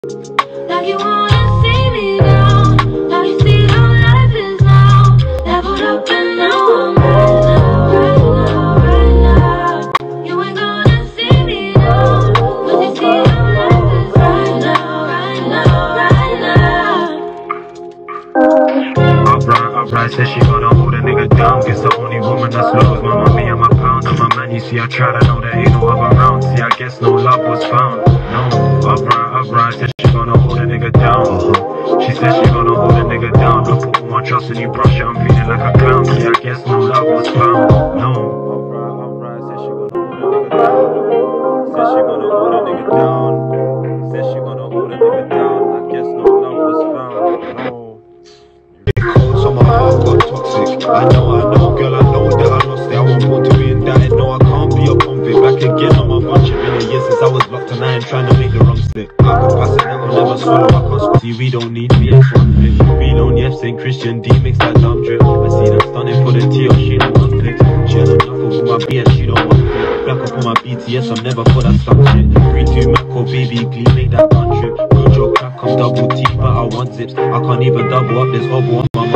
Like you wanna see me now, like you see how life is now. Leveled up and now I'm right now, right now. You ain't gonna see me now, but you see how life is right now, Upright, says she gonna hold a nigga down. Guess the only woman that's low my mommy and my pound. And my man, you see I tried, I know there ain't no other round. See I guess no love was found. No, upright, says she gonna hold a nigga down. She says she gonna hold a nigga down. I put all my trust in you, brush it, I'm feeling like a clown. See I guess no love was found. No, upright, says she gonna hold a nigga down. Says she gonna hold a nigga down. Says she gonna hold a nigga down. I guess no love was found. No. So my heart got toxic. I know, girl, I know that I lost it. I won't want to be indicted. No, I can't be a convict. Back again on my bunch. It's been a year since I was locked and I ain't trying to make the wrong stick. I can pass it, I'll never swallow. I can't see, we don't need VH1 flick. We don't F St. Christian D makes that dumb drip. I see them stunning for the T or she don't want flick. She had enough of my B and she don't want flick. Black up on my BTS, I'm never for that stuck shit. 3-2 Mac or baby Glee, make that one trip. Need your crack, I'm double T, but I want zips. I can't even double up this hobble on my